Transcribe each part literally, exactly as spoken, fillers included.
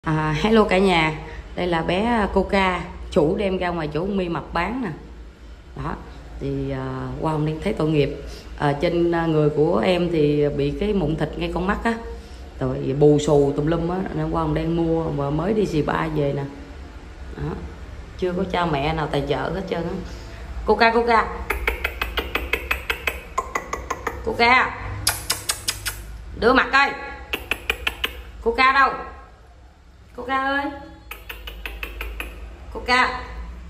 À, hello cả nhà, đây là bé Coca, chủ đem ra ngoài chỗ Mi Mập bán nè. Đó, thì à, qua hôm nay thấy tội nghiệp. À, trên người của em thì bị cái mụn thịt ngay con mắt á, rồi bù xù tùm lum á, nên qua hôm đang mua và mới đi xì ba về nè. Đó, chưa có cha mẹ nào tài trợ hết trơn á. Coca, Coca, Coca, đưa mặt coi. Coca đâu? Coca ơi, Coca.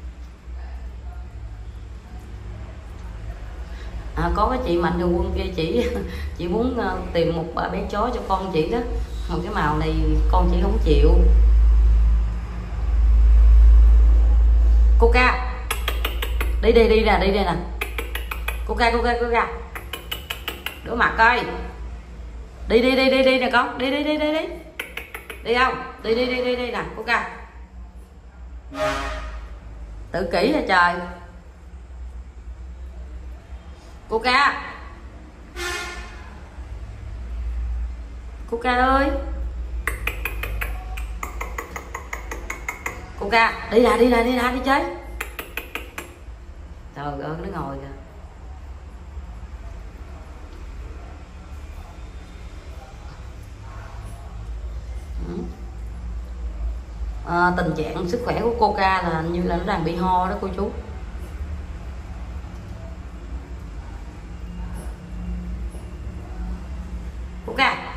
À, có cái chị Mạnh Thường Quân kia, chị chị muốn uh, tìm một uh, bé chó cho con chị đó, mà cái màu này con chị không chịu. Coca, đi đi đi nè, đi đây nè. Coca, Coca, Coca, đứa mặt coi. Đi đi đi đi đi nè con, đi đi đi đi đi. Đi không? Đi đi đi đi đi nè, Coca. Tự kỷ hả trời. Coca, Coca ơi, Coca, đi ra đi ra đi ra đi chơi. Trời ơi, nó ngồi kìa. À, tình trạng sức khỏe của Coca là như là nó đang bị ho đó cô chú. Coca,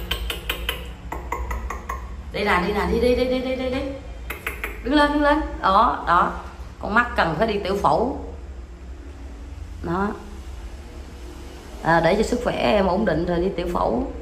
đây là đi nè, đi đi đi đi đi đi đi, đứng lên đứng lên. Đó đó, con mắt cần phải đi tiểu phẫu đó. À, để cho sức khỏe em ổn định rồi đi tiểu phẫu.